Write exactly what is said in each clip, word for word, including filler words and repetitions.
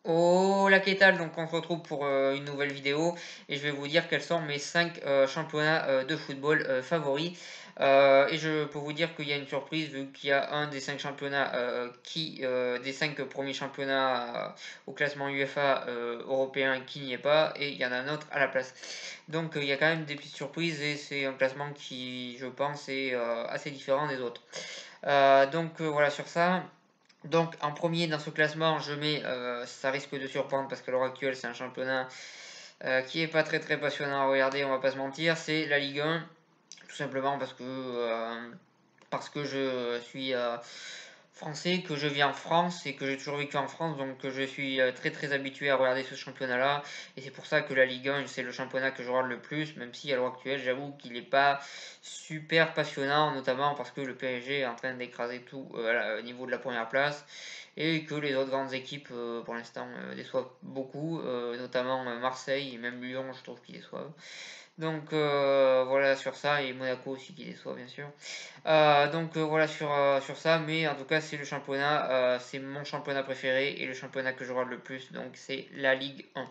Hola, ¿qué tal? Donc on se retrouve pour euh, une nouvelle vidéo et je vais vous dire quels sont mes cinq championnats euh, de football euh, favoris. Euh, et je peux vous dire qu'il y a une surprise vu qu'il y a un des cinq championnats euh, qui, euh, des cinq premiers championnats euh, au classement UEFA euh, européen qui n'y est pas et il y en a un autre à la place. Donc euh, il y a quand même des petites surprises et c'est un classement qui, je pense, est euh, assez différent des autres. Euh, donc euh, voilà sur ça. Donc en premier dans ce classement, je mets, euh, ça risque de surprendre parce qu'à l'heure actuelle c'est un championnat euh, qui est pas très très passionnant à regarder, on va pas se mentir, c'est la Ligue un, tout simplement parce que euh, parce que je suis euh, français, que je vis en France et que j'ai toujours vécu en France, donc je suis euh, très très habitué à regarder ce championnat-là. Et c'est pour ça que la Ligue un, c'est le championnat que je regarde le plus, même si à l'heure actuelle, j'avoue qu'il n'est pas super passionnant, notamment parce que le P S G est en train d'écraser tout euh, au niveau de la première place et que les autres grandes équipes euh, pour l'instant euh, déçoivent beaucoup, euh, notamment euh, Marseille et même Lyon, je trouve qu'ils déçoivent. Donc euh, voilà sur ça, et Monaco aussi qui déçoit bien sûr. Euh, donc euh, voilà sur, euh, sur ça, mais en tout cas c'est le championnat, euh, c'est mon championnat préféré et le championnat que je regarde le plus, donc c'est la Ligue un.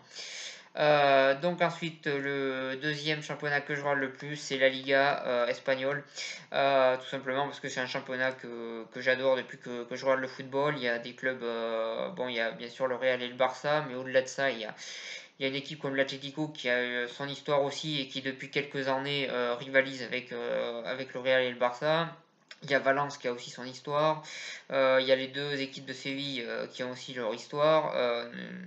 Euh, donc ensuite le deuxième championnat que je regarde le plus c'est la Liga euh, espagnole. Euh, tout simplement parce que c'est un championnat que, que j'adore depuis que, que je regarde le football. Il y a des clubs, euh, bon il y a bien sûr le Real et le Barça, mais au-delà de ça il y a il y a une équipe comme l'Atlético qui a euh, son histoire aussi et qui depuis quelques années euh, rivalise avec, euh, avec le Real et le Barça. Il y a Valence qui a aussi son histoire. Euh, il y a les deux équipes de Séville euh, qui ont aussi leur histoire. Euh,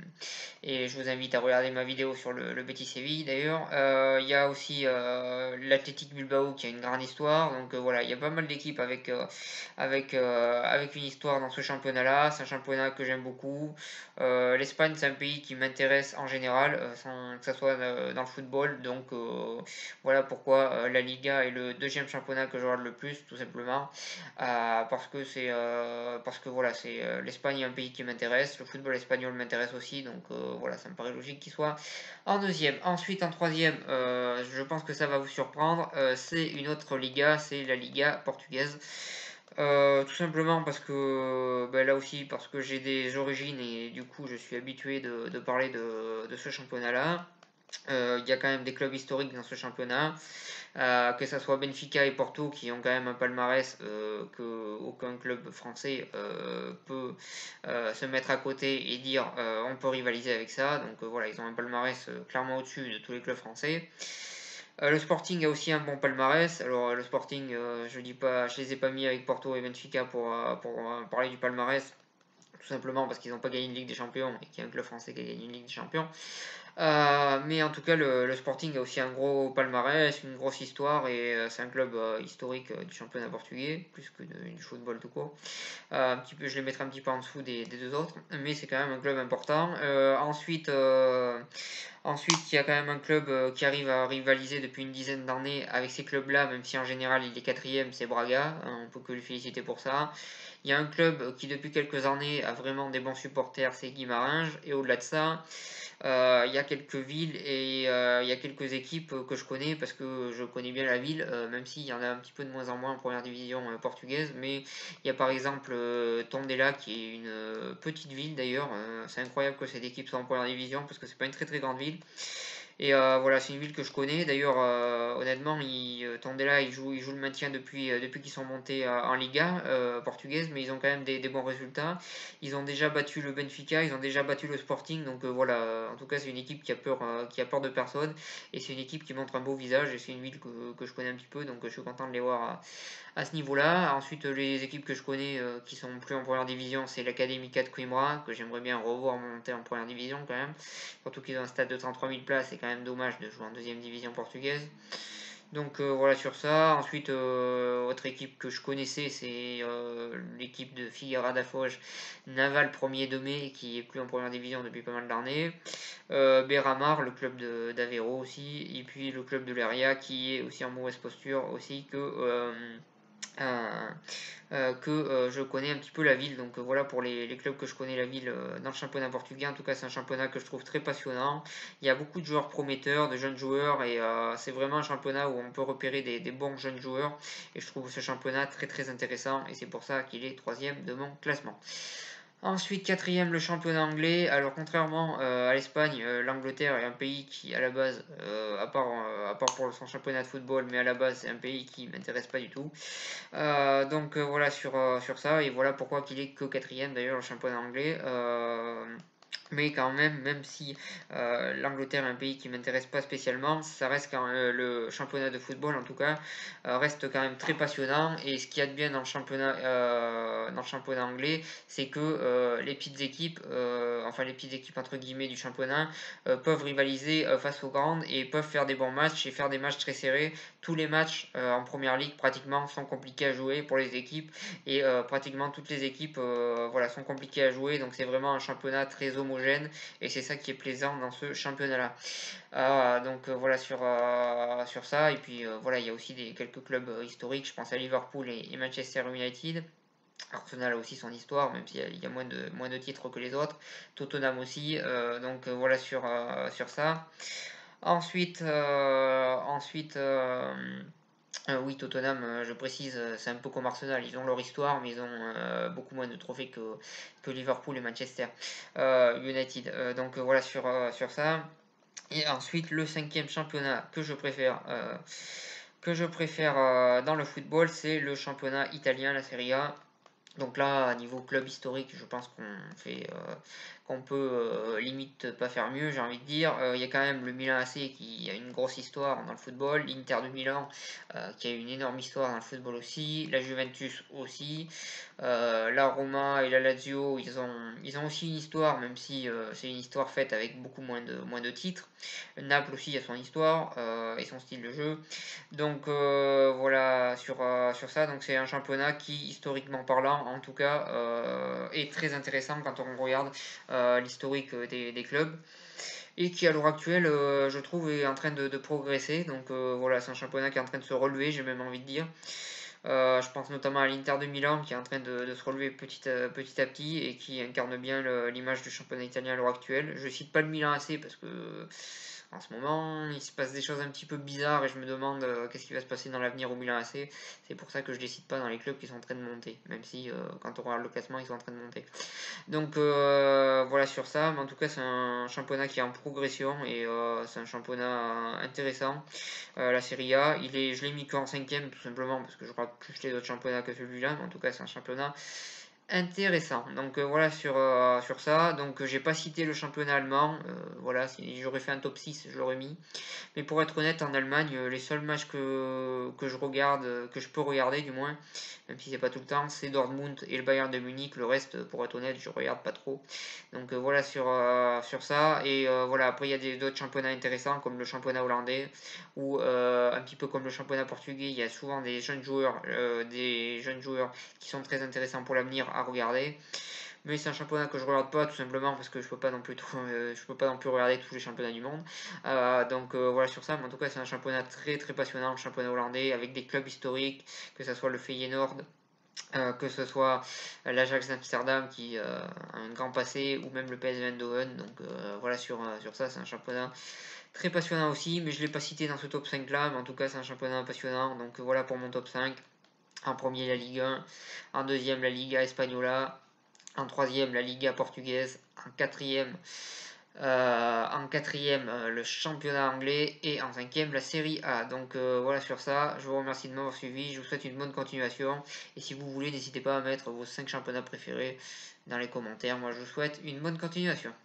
et je vous invite à regarder ma vidéo sur le, le Betis Séville d'ailleurs. Euh, il y a aussi euh, l'Athletic Bilbao qui a une grande histoire. Donc euh, voilà, il y a pas mal d'équipes avec, euh, avec, euh, avec une histoire dans ce championnat-là. C'est un championnat que j'aime beaucoup. Euh, L'Espagne, c'est un pays qui m'intéresse en général, euh, sans que ce soit euh, dans le football. Donc euh, voilà pourquoi euh, la Liga est le deuxième championnat que je regarde le plus, tout simplement. Euh, parce que c'est euh, parce que voilà, c'est euh, l'Espagne est un pays qui m'intéresse, le football espagnol m'intéresse aussi, donc euh, voilà, ça me paraît logique qu'il soit en deuxième. Ensuite, en troisième, euh, je pense que ça va vous surprendre, euh, c'est une autre Liga, c'est la Liga portugaise. Euh, tout simplement parce que ben là aussi parce que j'ai des origines et du coup je suis habitué de, de parler de, de ce championnat-là. Euh, Il y a quand même des clubs historiques dans ce championnat, euh, que ce soit Benfica et Porto qui ont quand même un palmarès euh, que aucun club français euh, peut euh, se mettre à côté et dire euh, on peut rivaliser avec ça. Donc euh, voilà, ils ont un palmarès euh, clairement au-dessus de tous les clubs français. Euh, le Sporting a aussi un bon palmarès. Alors euh, le Sporting, euh, je dis pas, je les ai pas mis avec Porto et Benfica pour, euh, pour euh, parler du palmarès, tout simplement parce qu'ils n'ont pas gagné une Ligue des Champions et qu'il y a un club français qui a gagné une Ligue des Champions. Euh, mais en tout cas, le, le Sporting a aussi un gros palmarès, une grosse histoire, et euh, c'est un club euh, historique euh, du championnat portugais, plus que de- du football tout court. Euh, un petit peu, je les mettrai un petit peu en dessous des, des deux autres, mais c'est quand même un club important. Euh, ensuite, euh, ensuite, il y a quand même un club euh, qui arrive à rivaliser depuis une dizaine d'années avec ces clubs-là, même si en général il est quatrième, c'est Braga. Hein, on peut que lui féliciter pour ça. Il y a un club qui depuis quelques années a vraiment des bons supporters, c'est Guimarães. Et au-delà de ça, euh, il y a quelques villes et euh, il y a quelques équipes que je connais parce que je connais bien la ville, euh, même s'il y en a un petit peu de moins en moins en première division euh, portugaise. Mais il y a par exemple euh, Tondela qui est une euh, petite ville d'ailleurs. Euh, c'est incroyable que cette équipe soit en première division parce que c'est pas une très très grande ville. Et euh, voilà, c'est une ville que je connais. D'ailleurs, euh, honnêtement, ils, euh, Tondela, ils jouent, ils jouent le maintien depuis, euh, depuis qu'ils sont montés euh, en Liga euh, portugaise, mais ils ont quand même des, des bons résultats. Ils ont déjà battu le Benfica, ils ont déjà battu le Sporting, donc euh, voilà. euh, En tout cas, c'est une équipe qui a peur, euh, qui a peur de personne, et c'est une équipe qui montre un beau visage. Et c'est une ville que, que je connais un petit peu, donc euh, je suis content de les voir à, à ce niveau-là. Ensuite, les équipes que je connais euh, qui sont plus en première division, c'est l'Académica de Coimbra, que j'aimerais bien revoir monter en première division quand même. Surtout qu'ils ont un stade de trente-trois mille places, c'est quand même dommage de jouer en deuxième division portugaise. Donc euh, voilà sur ça. Ensuite, euh, autre équipe que je connaissais, c'est euh, l'équipe de Figueira da Foz, Naval premier de mai, qui est plus en première division depuis pas mal d'années. Euh, Beramar, le club d'Aveiro aussi. Et puis le club de Leria, qui est aussi en mauvaise posture aussi que... Euh, euh, euh, que euh, je connais un petit peu la ville. Donc euh, voilà pour les, les clubs que je connais la ville euh, dans le championnat portugais. En tout cas, c'est un championnat que je trouve très passionnant. Il y a beaucoup de joueurs prometteurs, de jeunes joueurs, et euh, c'est vraiment un championnat où on peut repérer des, des bons jeunes joueurs. Et je trouve ce championnat très très intéressant, et c'est pour ça qu'il est troisième de mon classement. Ensuite, quatrième, le championnat anglais. Alors, contrairement euh, à l'Espagne, euh, l'Angleterre est un pays qui, à la base, euh, à part, euh, à part pour son championnat de football, mais à la base, c'est un pays qui m'intéresse pas du tout. Euh, donc, euh, voilà sur, euh, sur ça, et voilà pourquoi qu'il est que quatrième, d'ailleurs, le championnat anglais. Euh, mais quand même, même si euh, l'Angleterre est un pays qui m'intéresse pas spécialement, ça reste quand même, euh, le championnat de football en tout cas euh, reste quand même très passionnant. Et ce qu'il y a de bien dans le championnat, euh, dans le championnat anglais, c'est que euh, les petites équipes, euh, enfin les petites équipes entre guillemets du championnat, euh, peuvent rivaliser euh, face aux grandes et peuvent faire des bons matchs et faire des matchs très serrés. Tous les matchs euh, en première ligue pratiquement sont compliqués à jouer pour les équipes et euh, pratiquement toutes les équipes euh, voilà, sont compliquées à jouer. Donc c'est vraiment un championnat très homogène et c'est ça qui est plaisant dans ce championnat-là. Euh, donc euh, voilà sur, euh, sur ça. Et puis euh, voilà, il y a aussi des, quelques clubs euh, historiques. Je pense à Liverpool et, et Manchester United. Arsenal a aussi son histoire, même s'il y a, il y a moins, de, moins de titres que les autres. Tottenham aussi. Euh, donc euh, voilà sur, euh, sur ça. Ensuite, euh, ensuite euh, euh, oui, Tottenham, euh, je précise, euh, c'est un peu comme Arsenal, ils ont leur histoire, mais ils ont euh, beaucoup moins de trophées que, que Liverpool et Manchester euh, United. Euh, donc euh, voilà sur, euh, sur ça. Et ensuite, le cinquième championnat que je préfère, euh, que je préfère euh, dans le football, c'est le championnat italien, la Serie A. Donc là, à niveau club historique, je pense qu'on fait, euh, qu'on peut euh, limite pas faire mieux, j'ai envie de dire. Euh, Il y a quand même le Milan A C qui a une grosse histoire dans le football, l'Inter de Milan euh, qui a une énorme histoire dans le football aussi, la Juventus aussi, euh, la Roma et la Lazio, ils ont, ils ont aussi une histoire, même si euh, c'est une histoire faite avec beaucoup moins de, moins de titres. Naples aussi a son histoire euh, et son style de jeu. Donc euh, voilà sur, euh, sur ça, donc c'est un championnat qui, historiquement parlant, en tout cas, euh, est très intéressant quand on regarde euh, l'historique des, des clubs et qui à l'heure actuelle, euh, je trouve, est en train de, de progresser. Donc euh, voilà, c'est un championnat qui est en train de se relever, j'ai même envie de dire. Euh, je pense notamment à l'Inter de Milan qui est en train de, de se relever petit à, petit à petit et qui incarne bien le- l'image du championnat italien à l'heure actuelle. Je cite pas le Milan A C parce que en ce moment il se passe des choses un petit peu bizarres et je me demande euh, qu'est-ce qui va se passer dans l'avenir au Milan A C. C'est pour ça que je les cite pas dans les clubs qui sont en train de monter, même si euh, quand on regarde le classement ils sont en train de monter. Donc euh, voilà sur ça, mais en tout cas c'est un championnat qui est en progression et euh, c'est un championnat intéressant. Euh, la Serie A, il est, je l'ai mis qu'en cinquième tout simplement parce que je regarde plus les autres championnats que celui-là, mais en tout cas c'est un championnat intéressant. Donc euh, voilà sur, euh, sur ça. Donc euh, j'ai pas cité le championnat allemand. Euh, voilà, si j'aurais fait un top six, je l'aurais mis. Mais pour être honnête, en Allemagne, euh, les seuls matchs que, que je regarde, euh, que je peux regarder du moins, même si c'est pas tout le temps, c'est Dortmund et le Bayern de Munich. Le reste, pour être honnête, je regarde pas trop. Donc euh, voilà sur, euh, sur ça. Et euh, voilà, après il y a des- d'autres championnats intéressants comme le championnat hollandais ou euh, un petit peu comme le championnat portugais. Il y a souvent des jeunes joueurs, euh, des jeunes joueurs qui sont très intéressants pour l'avenir à regarder. Mais c'est un championnat que je regarde pas tout simplement parce que je peux pas non plus tout, euh, je peux pas non plus regarder tous les championnats du monde. Euh, donc euh, voilà sur ça, mais en tout cas c'est un championnat très très passionnant, le championnat hollandais avec des clubs historiques, que ce soit le Feyenoord, euh, que ce soit l'Ajax d'Amsterdam qui euh, a un grand passé ou même le P S V Eindhoven. Donc euh, voilà sur, euh, sur ça, c'est un championnat très passionnant aussi, mais je l'ai pas cité dans ce top cinq là, mais en tout cas c'est un championnat passionnant. Donc euh, voilà pour mon top cinq. En premier la Ligue un, en deuxième la Liga Espagnola, en troisième, la Liga portugaise. En quatrième, euh, en quatrième euh, le championnat anglais. Et en cinquième, la Série A. Donc euh, voilà sur ça. Je vous remercie de m'avoir suivi. Je vous souhaite une bonne continuation. Et si vous voulez, n'hésitez pas à mettre vos cinq championnats préférés dans les commentaires. Moi, je vous souhaite une bonne continuation.